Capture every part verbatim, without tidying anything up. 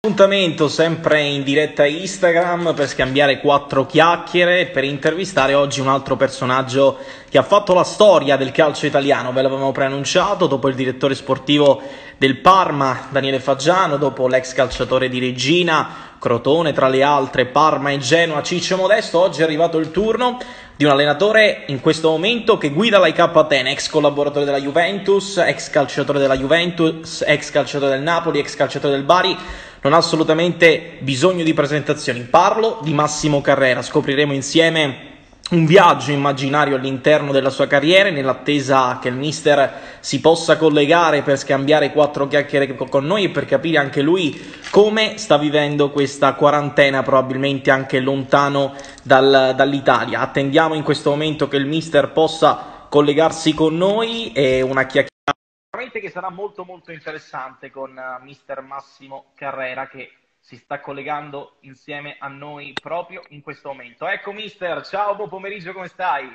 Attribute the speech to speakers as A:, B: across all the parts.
A: Appuntamento sempre in diretta Instagram per scambiare quattro chiacchiere, per intervistare oggi un altro personaggio che ha fatto la storia del calcio italiano. Ve l'avevamo preannunciato, dopo il direttore sportivo del Parma Daniele Faggiano, dopo l'ex calciatore di Reggina, Crotone tra le altre, Parma e Genoa Ciccio Modesto. Oggi è arrivato il turno di un allenatore in questo momento che guida la I K Atene, ex collaboratore della Juventus, ex calciatore della Juventus, ex calciatore del Napoli, ex calciatore del Bari. Non ha assolutamente bisogno di presentazioni. Parlo di Massimo Carrera. Scopriremo insieme un viaggio immaginario all'interno della sua carriera, nell'attesa che il mister si possa collegare per scambiare quattro chiacchiere con noi e per capire anche lui come sta vivendo questa quarantena, probabilmente anche lontano dal, dall'Italia. Attendiamo in questo momento che il mister possa collegarsi con noi e una chiacchierata che sarà molto molto interessante con uh, mister Massimo Carrera, che si sta collegando insieme a noi proprio in questo momento. Ecco mister, ciao, buon pomeriggio, come stai?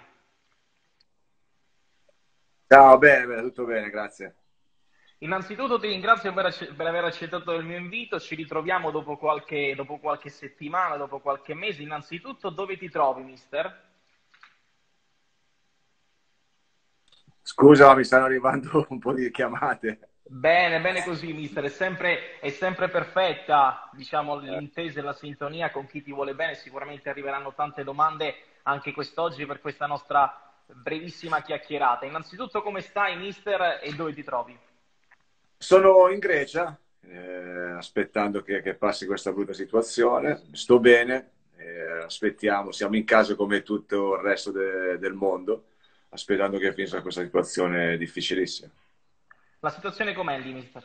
B: Ciao, bene, bene, tutto bene, grazie.
A: Innanzitutto ti ringrazio per, acce- per aver accettato il mio invito. Ci ritroviamo dopo qualche, dopo qualche settimana, dopo qualche mese. Innanzitutto, dove ti trovi, mister?
B: Scusa, ma mi stanno arrivando un po' di chiamate.
A: Bene, bene così, mister. È sempre, è sempre perfetta, diciamo,
B: Eh,
A: l'intesa e la sintonia con chi ti vuole bene. Sicuramente arriveranno tante domande anche quest'oggi per questa nostra brevissima chiacchierata. Innanzitutto, come stai, mister, e dove ti trovi?
B: Sono in Grecia, eh, aspettando che, che passi questa brutta situazione. Sto bene, eh, aspettiamo, siamo in casa come tutto il resto de- del mondo, aspettando che finisca questa situazione difficilissima.
A: La situazione com'è lì, mister?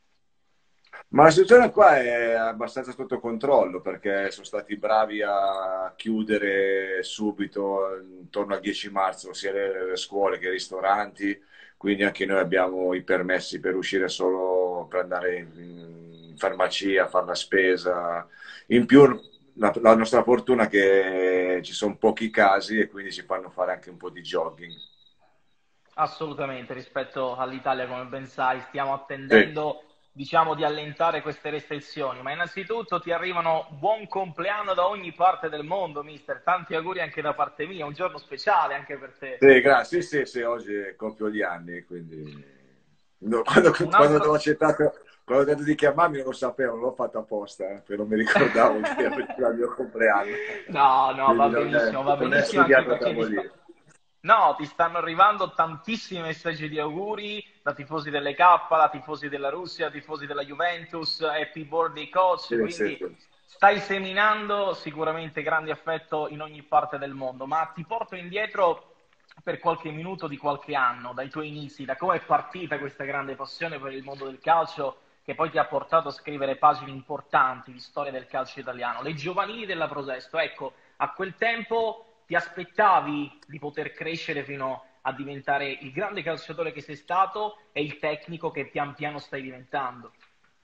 B: Ma la situazione qua è abbastanza sotto controllo perché sono stati bravi a chiudere subito, intorno al dieci marzo, sia le, le scuole che i ristoranti, quindi anche noi abbiamo i permessi per uscire solo per andare in, in farmacia, a fare la spesa. In più, la, la nostra fortuna è che ci sono pochi casi e quindi ci fanno fare anche un po' di jogging.
A: Assolutamente, rispetto all'Italia, come ben sai, stiamo
B: Sì.
A: attendendo, diciamo, di allentare queste restrizioni. Ma innanzitutto ti arrivano buon compleanno da ogni parte del mondo, mister. Tanti auguri anche da parte mia, un giorno speciale anche per te.
B: Sì, grazie. Sì, sì, sì, oggi compio gli anni, quindi no, quando,
A: Un
B: quando
A: altro...
B: ho accettato, quando ho detto di chiamarmi non lo sapevo, non l'ho fatto apposta, eh, perché non mi ricordavo che oggi era il mio compleanno.
A: No, no,
B: Quindi
A: va
B: non è,
A: benissimo, va
B: non è
A: benissimo anche
B: studiato a
A: perché ti sta...
B: tavolino.
A: No, ti stanno arrivando tantissimi messaggi di auguri da tifosi delle K, da tifosi della Russia, tifosi della Juventus, happy birthday coach,
B: Sì, sì,
A: quindi
B: sì.
A: stai seminando sicuramente grande affetto in ogni parte del mondo, ma ti porto indietro per qualche minuto di qualche anno, dai tuoi inizi, da come è partita questa grande passione per il mondo del calcio che poi ti ha portato a scrivere pagine importanti di storia del calcio italiano, le giovanili della Prosesto. Ecco, a quel tempo ti aspettavi di poter crescere fino a diventare il grande calciatore che sei stato e il tecnico che pian piano stai diventando?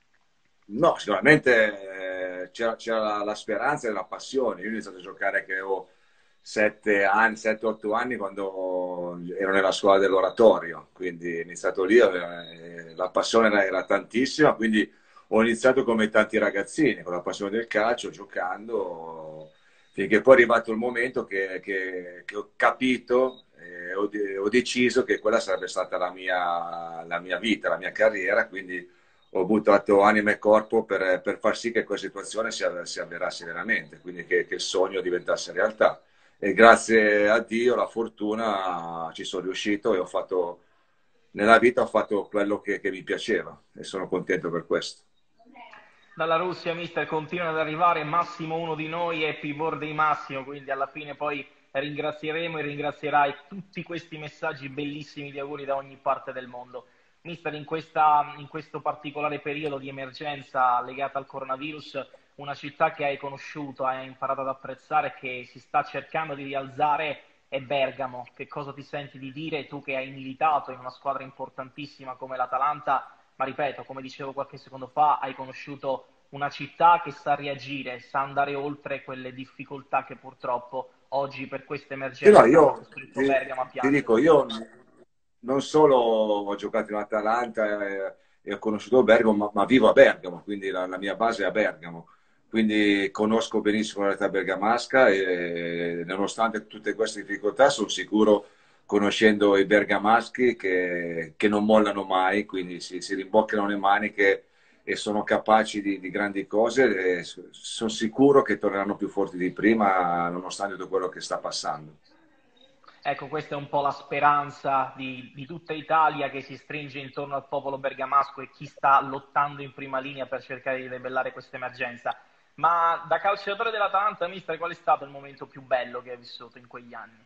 B: No, sicuramente eh, c'era c'era la, la speranza e la passione. Io ho iniziato a giocare che avevo sette anni, sette otto anni quando ero nella scuola dell'oratorio, quindi ho iniziato lì, eh, la passione era, era tantissima, quindi ho iniziato come tanti ragazzini, con la passione del calcio, giocando, finché poi è arrivato il momento che, che- che ho capito, e ho, de- ho deciso che quella sarebbe stata la mia, la mia vita, la mia carriera, quindi ho buttato anima e corpo per, per far sì che questa situazione si, si avverasse veramente, quindi che, che il sogno diventasse realtà. E grazie a Dio, la fortuna, ci sono riuscito e ho fatto, nella vita ho fatto quello che, che mi piaceva e sono contento per questo.
A: Dalla Russia, mister, continua ad arrivare Massimo uno di noi, happy birthday Massimo, quindi alla fine poi ringrazieremo e ringrazierai tutti questi messaggi bellissimi di auguri da ogni parte del mondo. Mister, in, questa, in questo particolare periodo di emergenza legata al coronavirus, una città che hai conosciuto, hai imparato ad apprezzare, che si sta cercando di rialzare è Bergamo. Che cosa ti senti di dire tu che hai militato in una squadra importantissima come l'Atalanta? Ma ripeto, come dicevo qualche secondo fa, hai conosciuto una città che sa reagire, sa andare oltre quelle difficoltà che purtroppo oggi per questa
B: Sì, no,
A: emergenza hanno
B: io
A: costretto
B: ti,
A: Bergamo a
B: ti
A: piangere.
B: dico, io non solo ho giocato in Atalanta, eh, e ho conosciuto Bergamo, ma, ma vivo a Bergamo, quindi la, la mia base è a Bergamo. Quindi conosco benissimo la realtà bergamasca e nonostante tutte queste difficoltà sono sicuro, conoscendo i bergamaschi, che, che non mollano mai, quindi si, si rimboccano le maniche e sono capaci di, di grandi cose e sono sicuro che torneranno più forti di prima nonostante tutto quello che sta passando.
A: Ecco, questa è un po' la speranza di, di tutta Italia che si stringe intorno al popolo bergamasco e chi sta lottando in prima linea per cercare di debellare questa emergenza. Ma da calciatore dell'Atalanta, mister, qual è stato il momento più bello che hai vissuto in quegli anni?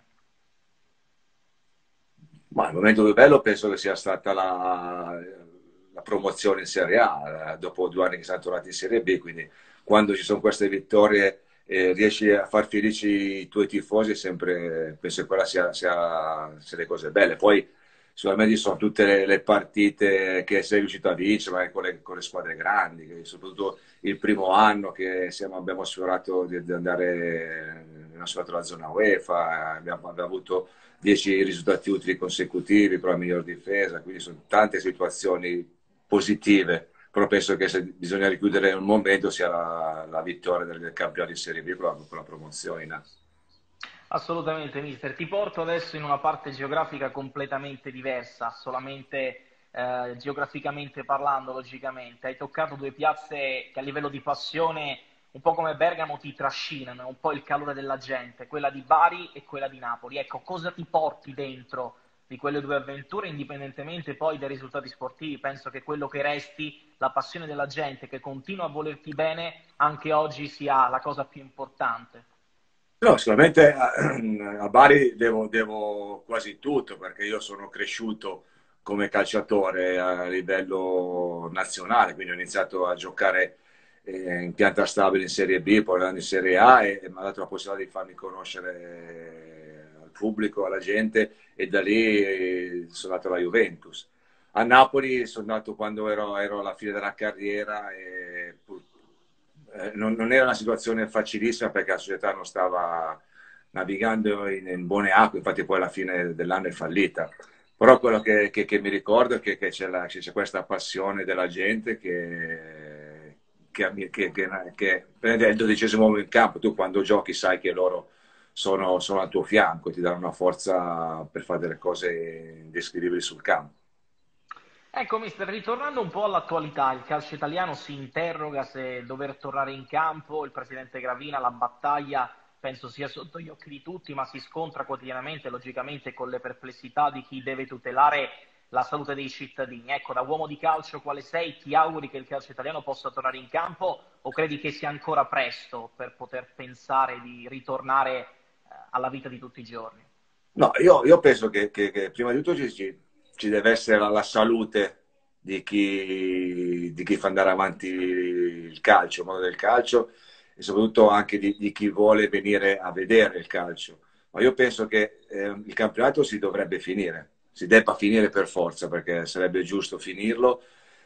B: Ma il momento più bello penso che sia stata la, la promozione in Serie A, eh, dopo due anni che siamo tornati in Serie B, quindi quando ci sono queste vittorie e riesci a far felici i tuoi tifosi, sempre, penso che quella sia, sia, sia le cose belle. Poi sicuramente ci sono tutte le, le partite che sei riuscito a vincere, magari con le, con le squadre grandi, che soprattutto il primo anno che siamo, abbiamo sfiorato di, di andare, abbiamo sfiorato la zona UEFA, abbiamo, abbiamo avuto dieci risultati utili consecutivi, però la miglior difesa, quindi sono tante situazioni positive, però penso che se bisogna richiudere un momento sia la, la vittoria del, del campionato di Serie B con la, con la promozione in A.
A: Assolutamente, mister. Ti porto adesso in una parte geografica completamente diversa, solamente eh, geograficamente parlando, logicamente. Hai toccato due piazze che a livello di passione, un po' come Bergamo, ti trascinano, è un po' il calore della gente, quella di Bari e quella di Napoli. Ecco, cosa ti porti dentro di quelle due avventure, indipendentemente poi dai risultati sportivi? Penso che quello che resti, la passione della gente che continua a volerti bene, anche oggi sia la cosa più importante.
B: No, sicuramente a, a Bari devo, devo quasi tutto perché io sono cresciuto come calciatore a livello nazionale, quindi ho iniziato a giocare eh, in pianta stabile in Serie B, poi andando in Serie A e, e mi ha dato la possibilità di farmi conoscere al pubblico, alla gente e da lì eh, sono andato alla Juventus. A Napoli sono andato quando ero, ero alla fine della carriera e pur- eh, non, non era una situazione facilissima perché la società non stava navigando in, in buone acque, infatti poi alla fine dell'anno è fallita. Però quello che, che, che mi ricordo è che, che c'è, la, c'è, questa passione della gente che, che, che, che prende il dodicesimo uomo in campo. Tu quando giochi sai che loro sono, sono al tuo fianco e ti danno una forza per fare delle cose indescrivibili sul campo.
A: Ecco, mister, ritornando un po' all'attualità, il calcio italiano si interroga se dover tornare in campo, il presidente Gravina, la battaglia penso sia sotto gli occhi di tutti, ma si scontra quotidianamente, logicamente, con le perplessità di chi deve tutelare la salute dei cittadini. Ecco, da uomo di calcio quale sei, ti auguri che il calcio italiano possa tornare in campo o credi che sia ancora presto per poter pensare di ritornare eh, alla vita di tutti i giorni?
B: No, io, io penso che, che, che prima di tutto ci, ci- ci deve essere la, la salute di chi, di chi fa andare avanti il calcio, il mondo del calcio e soprattutto anche di, di chi vuole venire a vedere il calcio. Ma io penso che eh, il campionato si dovrebbe finire, si debba finire per forza perché sarebbe giusto finirlo.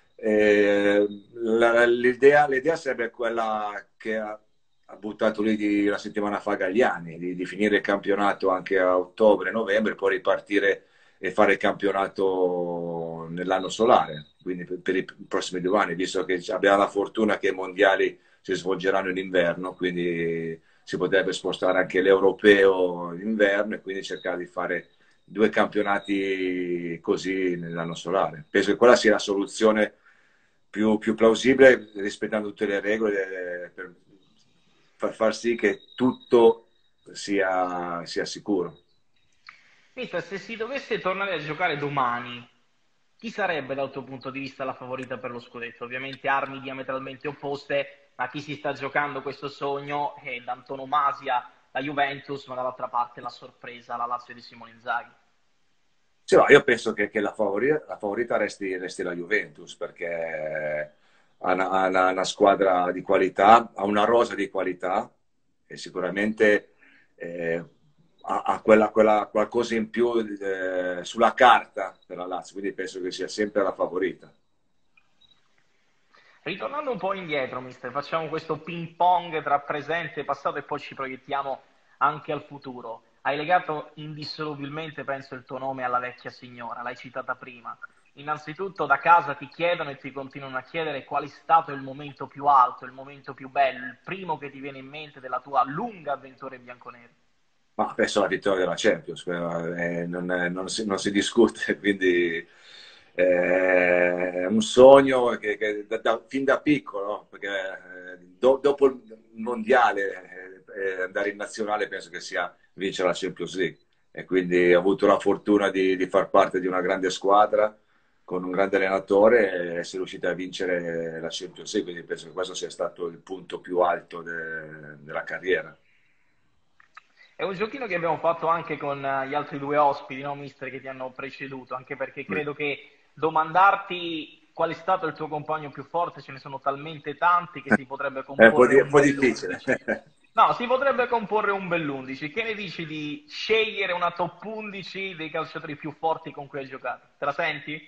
B: Eh, la- l'idea, l'idea sarebbe quella che ha, ha buttato lì di, la settimana fa Gagliani, di, di finire il campionato anche a ottobre-novembre, poi ripartire e fare il campionato nell'anno solare, quindi per, per i prossimi due anni, visto che abbiamo la fortuna che i mondiali si svolgeranno in inverno, quindi si potrebbe spostare anche l'europeo in inverno e quindi cercare di fare due campionati così nell'anno solare. Penso che quella sia la soluzione più, più plausibile, rispettando tutte le regole, eh, per far, far sì che tutto sia, sia sicuro.
A: Mister, se si dovesse tornare a giocare domani, chi sarebbe dal tuo punto di vista la favorita per lo scudetto? Ovviamente armi diametralmente opposte, ma chi si sta giocando questo sogno è d'antonomasia la Juventus, ma dall'altra parte la sorpresa, la Lazio di Simone Inzaghi.
B: Sì, no, io penso che, che la, favorita, la favorita resti, resti la Juventus perché ha una, ha una- una squadra di qualità, ha una rosa di qualità e sicuramente eh, ha, ha quella, quella qualcosa in più eh, sulla carta per la Lazio, quindi penso che sia sempre la favorita.
A: Ritornando un po' indietro, mister, facciamo questo ping pong tra presente e passato e poi ci proiettiamo anche al futuro. Hai legato indissolubilmente, penso, il tuo nome alla vecchia signora, l'hai citata prima. innanzitutto da casa ti chiedono e ti continuano a chiedere qual è stato il momento più alto, il momento più bello, il primo che ti viene in mente della tua lunga avventura in bianconero.
B: Ma penso alla vittoria della Champions, eh, non, non si, non si discute, quindi eh, è un sogno che, che da, da, fin da piccolo, no? Perché eh, do, dopo il mondiale eh, andare in nazionale penso che sia vincere la Champions League, e quindi ho avuto la fortuna di, di far parte di una grande squadra con un grande allenatore e essere riusciti a vincere la Champions League, quindi penso che questo sia stato il punto più alto de, della carriera.
A: È un giochino che abbiamo fatto anche con eh, gli altri due ospiti, no, mister, che ti hanno preceduto, anche perché credo che domandarti qual è stato il tuo compagno più forte, ce ne sono talmente tanti che si potrebbe
B: È un po',
A: comporre
B: di, un
A: un
B: po' difficile.
A: bell'undici. No, si potrebbe comporre un bell'undici. Che ne dici di scegliere una top undici dei calciatori più forti con cui hai giocato? Te la senti?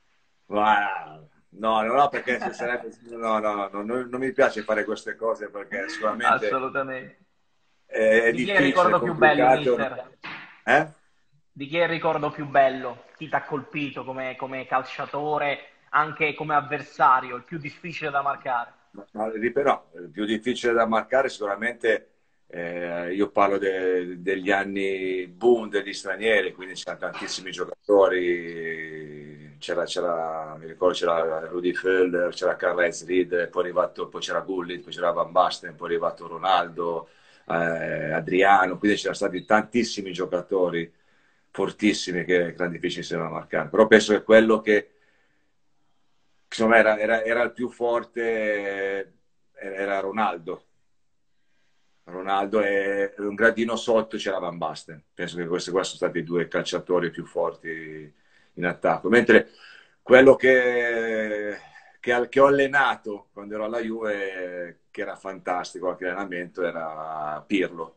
B: Ma, no, no, no, perché se sarebbe, no, no, no, non, non mi piace fare queste cose perché sicuramente
A: Assolutamente.
B: è, è
A: Di chi è il
B: difficile, è
A: ricordo più bello,
B: complicato.
A: mister?
B: Eh?
A: Di chi è il ricordo più bello? Chi ti ha colpito come, come calciatore, anche come avversario, il più difficile da marcare?
B: Ma, ma, ripeto, no, il più difficile da marcare sicuramente, eh, io parlo de- degli anni boom degli stranieri, quindi c'erano tantissimi giocatori, c'era, c'era, mi ricordo c'era Rudi Völler, c'era Karl-Heinz Ried, poi, è arrivato, poi c'era Gullit, poi c'era Van Basten, poi è arrivato Ronaldo, eh, Adriano, quindi c'erano stati tantissimi giocatori fortissimi che erano difficili da marcare, però penso che quello che insomma era, era, era il più forte, eh, era Ronaldo. Ronaldo e un gradino sotto c'era Van Basten. Penso che questi qua sono stati i due calciatori più forti in attacco. Mentre quello che, che, che ho allenato quando ero alla Juve, che era fantastico anche l'allenamento, era Pirlo.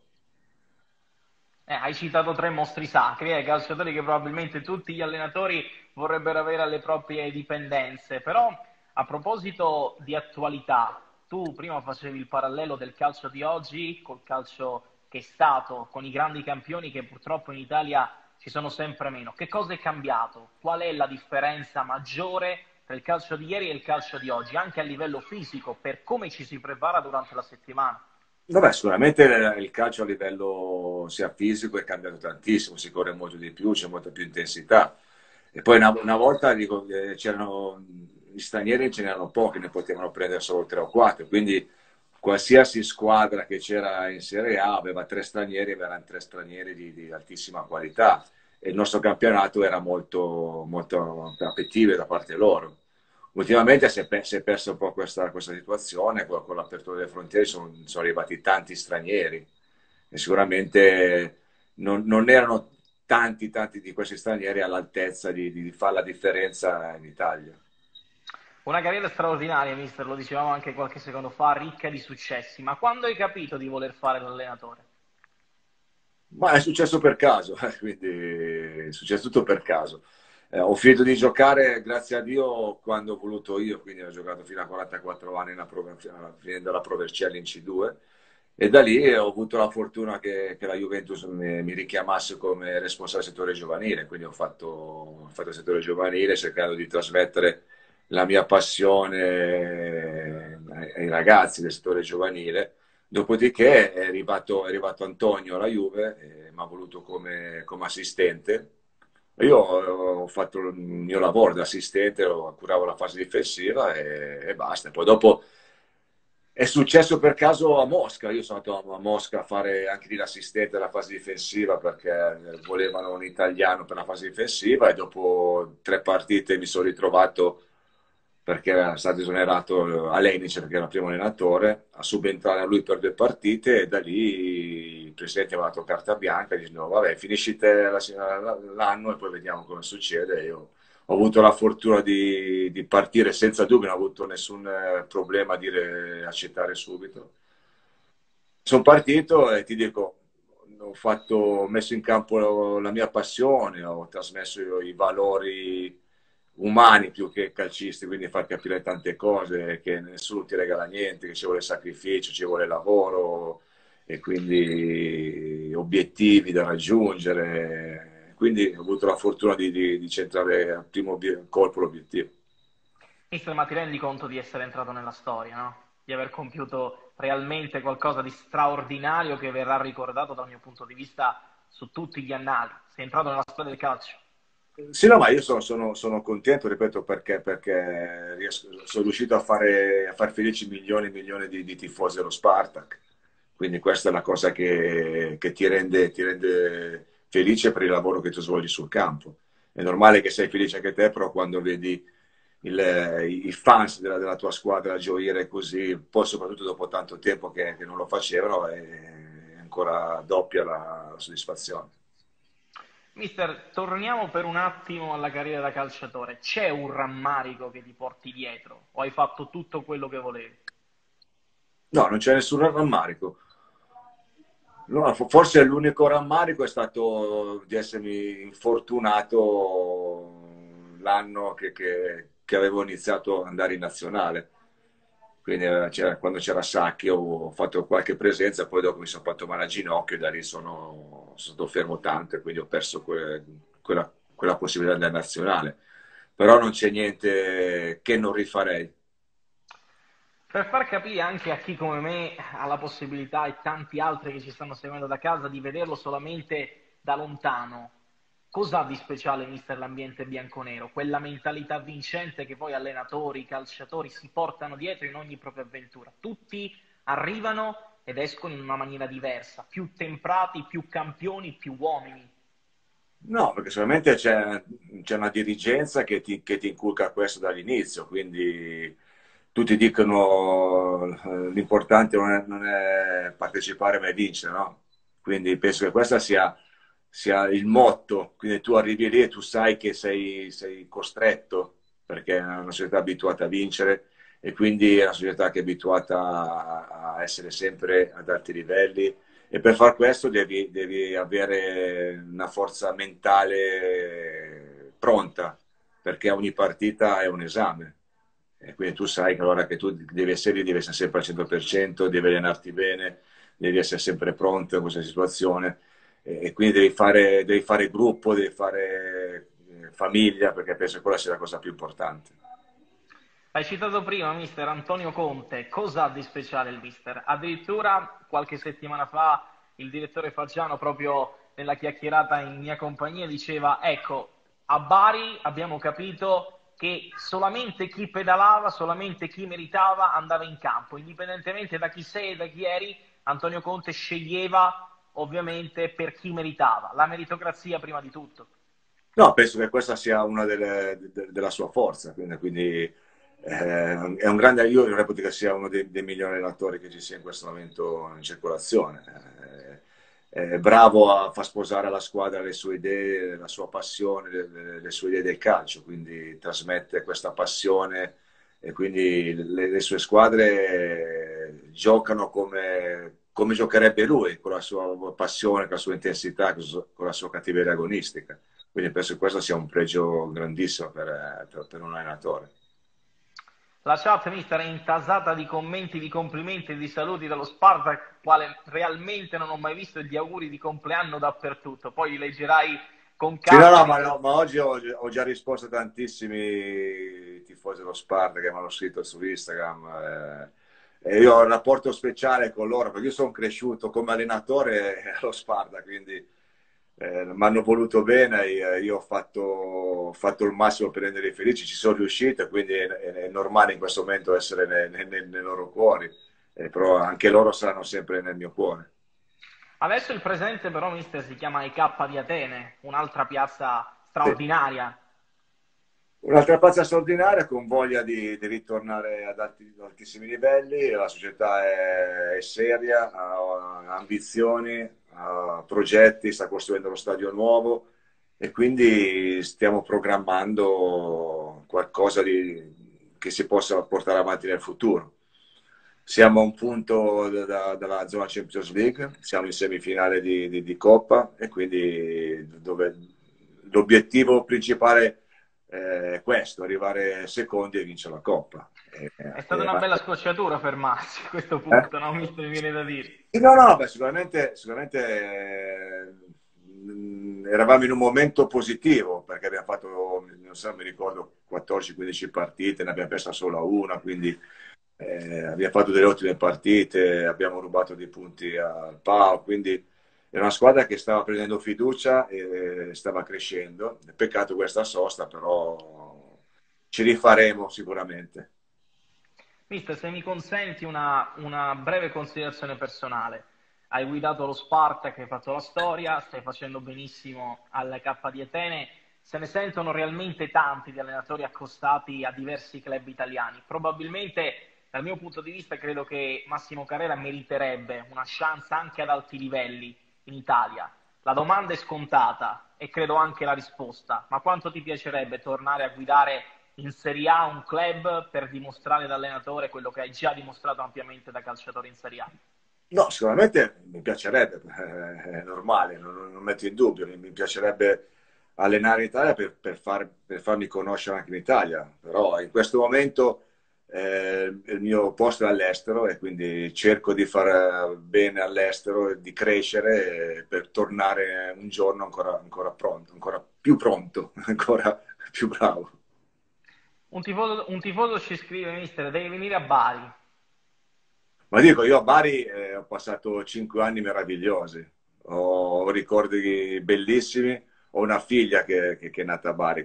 A: Eh, hai citato tre mostri sacri, eh, calciatori che probabilmente tutti gli allenatori vorrebbero avere alle proprie dipendenze. Però, a proposito di attualità, tu prima facevi il parallelo del calcio di oggi col calcio che è stato, con i grandi campioni che purtroppo in Italia ci sono sempre meno. Che cosa è cambiato? Qual è la differenza maggiore tra il calcio di ieri e il calcio di oggi, anche a livello fisico, per come ci si prepara durante la settimana?
B: Vabbè, sicuramente il calcio a livello sia fisico è cambiato tantissimo, si corre molto di più, c'è molta più intensità. E poi una, una volta dico, eh, c'erano gli stranieri, ce n'erano pochi, ne potevano prendere solo tre o quattro, quindi qualsiasi squadra che c'era in Serie A aveva tre stranieri, erano tre stranieri di, di altissima qualità, e il nostro campionato era molto, molto appetibile da parte loro. Ultimamente si è, pe- si è persa un po' questa, questa situazione, con, con l'apertura delle frontiere sono, sono arrivati tanti stranieri e sicuramente non, non erano tanti, tanti di questi stranieri all'altezza di, di fare la differenza in Italia.
A: Una carriera straordinaria, mister, lo dicevamo anche qualche secondo fa, ricca di successi, ma quando hai capito di voler fare l'allenatore?
B: Ma è successo per caso, eh, quindi è successo tutto per caso. Eh, ho finito di giocare, grazie a Dio, quando ho voluto io, quindi ho giocato fino a quarantaquattro anni, nella Pro- finendo la Pro Vercelli in C due, e da lì ho avuto la fortuna che, che la Juventus mi, mi richiamasse come responsabile del settore giovanile, quindi ho fatto, ho fatto il settore giovanile cercando di trasmettere la mia passione ai, ai ragazzi del settore giovanile. Dopodiché è arrivato, è arrivato Antonio alla Juve e mi ha voluto come, come assistente. Io ho fatto il mio lavoro da assistente, curavo la fase difensiva e, e basta. Poi dopo è successo per caso a Mosca. Io sono andato a Mosca a fare anche lì l'assistente della fase difensiva perché volevano un italiano per la fase difensiva, e dopo tre partite mi sono ritrovato, perché era stato esonerato Alenic perché era il primo allenatore, a subentrare a lui per due partite, e da lì il presidente mi ha dato carta bianca dicendo vabbè, finiscite la- l'anno e poi vediamo come succede. Io ho avuto la fortuna di, di partire senza dubbio, non ho avuto nessun eh, problema a dire accettare subito. Sono partito e ti dico, ho fatto, ho messo in campo la mia passione, ho trasmesso i valori umani più che calcisti, quindi far capire tante cose, che nessuno ti regala niente, che ci vuole sacrificio, ci vuole lavoro e quindi obiettivi da raggiungere. quindi ho avuto la fortuna di, di, di centrare al primo colpo l'obiettivo.
A: Mister, ma ti rendi conto di essere entrato nella storia, no? Di aver compiuto realmente qualcosa di straordinario che verrà ricordato dal mio punto di vista su tutti gli annali. Sei entrato nella storia del calcio.
B: Sì, no, ma io sono, sono, sono contento, ripeto, perché, perché riesco- sono riuscito a fare, a far felici milioni e milioni di, di tifosi dello Spartak. Quindi questa è la cosa che, che ti rende, ti rende felice per il lavoro che tu svolgi sul campo. È normale che sei felice anche te, però quando vedi il- i fans della, della tua squadra gioire così, poi soprattutto dopo tanto tempo che, che non lo facevano, è ancora doppia la la soddisfazione.
A: Mister, torniamo per un attimo alla carriera da calciatore. C'è un rammarico che ti porti dietro? O hai fatto tutto quello che volevi?
B: No, non c'è nessun rammarico. No, fo- forse l'unico rammarico è stato di essermi infortunato l'anno che, che- che avevo iniziato ad andare in nazionale. Quindi eh, c'era- quando c'era Sacchi ho fatto qualche presenza, poi dopo mi sono fatto male al ginocchio e da lì sono, sono stato fermo tanto e quindi ho perso que- quella, quella possibilità di andare in nazionale. Però non c'è niente che non rifarei.
A: Per far capire anche a chi come me ha la possibilità e tanti altri che ci stanno seguendo da casa di vederlo solamente da lontano, cos'ha di speciale, mister, l'ambiente bianconero? Quella mentalità vincente che poi allenatori, calciatori si portano dietro in ogni propria avventura. Tutti arrivano ed escono in una maniera diversa, più temprati, più campioni, più uomini.
B: No, perché solamente c'è c'è una dirigenza che ti, che ti inculca questo dall'inizio, quindi tutti dicono eh, l'importante non è, non è partecipare ma è vincere, no? Quindi penso che questo sia, sia il motto, quindi tu arrivi lì e tu sai che sei, sei costretto, perché è una società abituata a vincere e quindi è una società che è abituata a, a essere sempre ad alti livelli e per far questo devi, devi avere una forza mentale pronta, perché ogni partita è un esame. E quindi tu sai che allora che tu devi essere lì, devi essere sempre al cento per cento, devi allenarti bene, devi essere sempre pronto in questa situazione. E, e quindi devi fare, devi fare gruppo, devi fare eh, famiglia, perché penso che quella sia la cosa più importante.
A: Hai citato prima, mister Antonio Conte, cosa ha di speciale il mister? Addirittura qualche settimana fa il direttore Fagiano, proprio nella chiacchierata in mia compagnia, diceva, ecco, a Bari abbiamo capito che solamente chi pedalava, solamente chi meritava andava in campo, indipendentemente da chi sei e da chi eri, Antonio Conte sceglieva ovviamente per chi meritava, la meritocrazia prima di tutto.
B: No, penso che questa sia una delle, de- della sua forza, quindi, quindi, eh, è un grande, io reputo che sia uno dei, dei migliori allenatori che ci sia in questo momento in circolazione. Eh, è bravo a far sposare alla squadra le sue idee, la sua passione, le, le sue idee del calcio, quindi trasmette questa passione e quindi le, le sue squadre giocano come, come giocherebbe lui, con la sua passione, con la sua intensità, con la sua cattiveria agonistica. Quindi penso che questo sia un pregio grandissimo per, per, per un allenatore.
A: La chat, mister, è intasata di commenti, di complimenti e di saluti dallo Spartak, quale realmente non ho mai visto, e di auguri di compleanno dappertutto. Poi li leggerai con
B: Sì, no,
A: calma.
B: no, ma,
A: Ringrazio.
B: no, ma oggi ho, ho già risposto a tantissimi tifosi dello Sparta che mi hanno scritto su Instagram. Eh, e io ho un rapporto speciale con loro perché io sono cresciuto come allenatore allo Sparta, quindi eh, mi hanno voluto bene. Io, io ho fatto, ho fatto il massimo per renderli felici, ci sono riuscito, quindi è, è- è normale in questo momento essere nei, nei- nei- nei loro cuori, eh, però anche loro saranno sempre nel mio cuore.
A: Adesso il presente però, mister, si chiama I K di Atene, un'altra piazza
B: Sì.
A: straordinaria.
B: Un'altra pazza straordinaria con voglia di, di ritornare ad alti- altissimi livelli, la società è, è seria, ha ambizioni, ha progetti, sta costruendo lo stadio nuovo e quindi stiamo programmando qualcosa di- che si possa portare avanti nel futuro. Siamo a un punto da- da- dalla zona Champions League, siamo in semifinale di, di- di Coppa e quindi dove l'obiettivo principale è questo, arrivare secondi e vincere la Coppa. E-
A: È stata
B: e-
A: una bella scocciatura fermarsi a questo
B: eh?
A: punto, no, mister? Mi viene da dire.
B: Sì, no, no, beh, sicuramente, sicuramente eh, mh, eravamo in un momento positivo perché abbiamo fatto, non so, mi ricordo quattordici quindici partite, ne abbiamo persa solo una, quindi eh, abbiamo fatto delle ottime partite, abbiamo rubato dei punti al Pau, quindi era una squadra che stava prendendo fiducia e stava crescendo. Peccato questa sosta, però ci rifaremo sicuramente.
A: Mister, se mi consenti una, una breve considerazione personale. Hai guidato lo Spartak, hai fatto la storia, stai facendo benissimo alla K di Atene. Se ne sentono realmente tanti di allenatori accostati a diversi club italiani. Probabilmente, dal mio punto di vista, credo che Massimo Carrera meriterebbe una chance anche ad alti livelli in Italia. La domanda è scontata e credo anche la risposta. Ma quanto ti piacerebbe tornare a guidare in Serie A un club per dimostrare da allenatore quello che hai già dimostrato ampiamente da calciatore in Serie A?
B: No, sicuramente mi piacerebbe, eh, è normale, non, non metto in dubbio, mi, mi piacerebbe allenare in Italia per, per, far- per farmi conoscere anche in Italia, però in questo momento eh, il mio posto è all'estero e quindi cerco di fare bene all'estero e di crescere eh, per tornare un giorno ancora, ancora pronto, ancora più pronto, ancora più bravo.
A: Un tifoso, un tifoso ci scrive, mister, devi venire a Bari.
B: Ma dico, io a Bari eh, ho passato cinque anni meravigliosi, ho ricordi bellissimi, ho una figlia che, che- che è nata a Bari,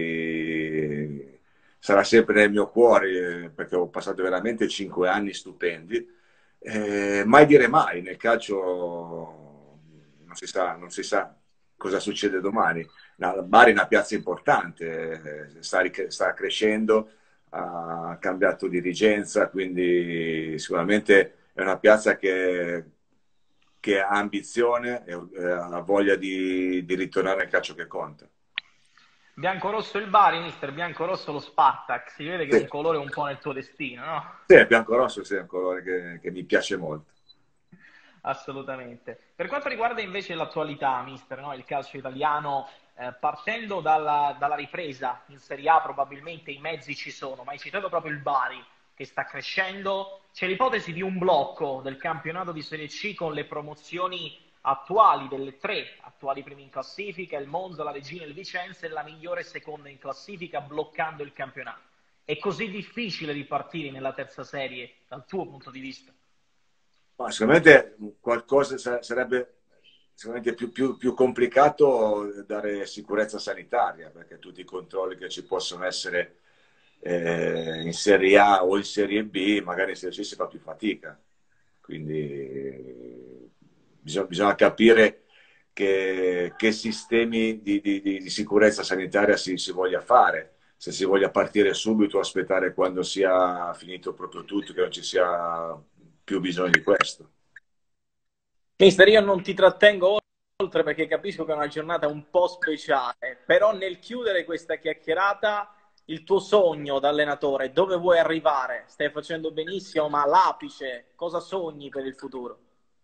B: quindi sarà sempre nel mio cuore eh, perché ho passato veramente cinque anni stupendi. Eh, mai dire mai, nel calcio non si sa, non si sa cosa succede domani. No, Bari è una piazza importante, eh, sta, ric- sta crescendo, ha cambiato dirigenza, quindi sicuramente è una piazza che, che ha ambizione e eh, ha voglia di, di ritornare al calcio che conta.
A: Biancorosso il Bari, mister, biancorosso lo Spartak. Si vede che è
B: Sì,
A: un colore un po' nel tuo destino, no?
B: sì, il biancorosso sì, è un colore che, che mi piace molto.
A: Assolutamente. Per quanto riguarda invece l'attualità, mister, no? Il calcio italiano, eh, partendo dalla, dalla ripresa in Serie A, probabilmente i mezzi ci sono, ma hai citato proprio il Bari che sta crescendo. C'è l'ipotesi di un blocco del campionato di Serie C con le promozioni attuali delle tre attuali prime in classifica, il Monza, la Regina e il Vicenza, e la migliore seconda in classifica, bloccando il campionato. È così difficile ripartire nella terza serie dal tuo punto di vista?
B: Ma sicuramente qualcosa sa- sarebbe sicuramente più, più- più complicato dare sicurezza sanitaria, perché tutti i controlli che ci possono essere eh, in Serie A o in Serie B, magari in Serie C si fa più fatica. Quindi eh, bisogna, bisogna capire che, che sistemi di, di- di- di sicurezza sanitaria si, si voglia fare, se si voglia partire subito o aspettare quando sia finito proprio tutto, che non ci sia più bisogno di questo.
A: Mister, io non ti trattengo oltre perché capisco che è una giornata un po' speciale, però nel chiudere questa chiacchierata, il tuo sogno da allenatore, dove vuoi arrivare? Stai facendo benissimo, ma l'apice, cosa sogni per il futuro?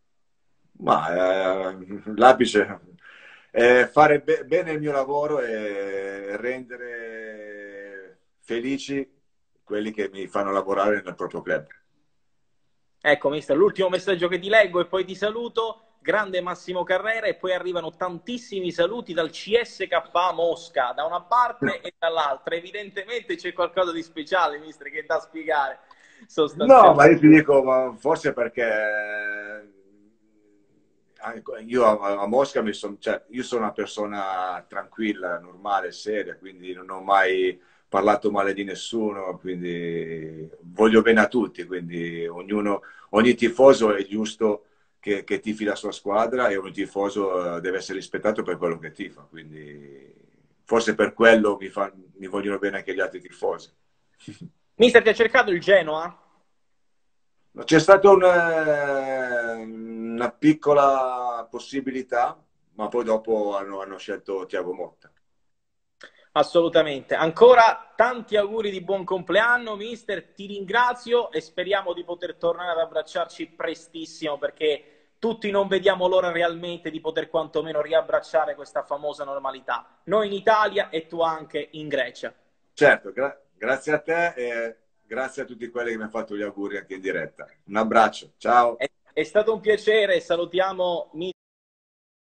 B: Ma eh, l'apice è fare be- bene il mio lavoro e rendere felici quelli che mi fanno lavorare nel proprio club.
A: Ecco, mister, l'ultimo messaggio che ti leggo e poi ti saluto. Grande Massimo Carrera, e poi arrivano tantissimi saluti dal C S K A Mosca, da una parte e dall'altra. Evidentemente c'è qualcosa di speciale, mister, che è da spiegare
B: No, ma
A: sostanzialmente.
B: io ti dico, ma forse perché eh, io a, a Mosca mi son, cioè, io sono una persona tranquilla, normale, seria, quindi non ho mai parlato male di nessuno, quindi voglio bene a tutti, quindi ognuno, ogni tifoso è giusto che, che tifi la sua squadra e ogni tifoso eh, deve essere rispettato per quello che tifa, quindi forse per quello mi, fa- mi vogliono bene anche gli altri tifosi.
A: Mister, ti ha cercato il Genoa?
B: C'è stata un, eh, una piccola possibilità, ma poi dopo hanno, hanno scelto Thiago Motta.
A: Assolutamente. Ancora tanti auguri di buon compleanno, mister. Ti ringrazio e speriamo di poter tornare ad abbracciarci prestissimo perché tutti non vediamo l'ora realmente di poter quantomeno riabbracciare questa famosa normalità. Noi in Italia e tu anche in Grecia.
B: Certo, gra- grazie a te e grazie a tutti quelli che mi hanno fatto gli auguri anche in diretta. Un abbraccio, ciao.
A: È, è stato un piacere, salutiamo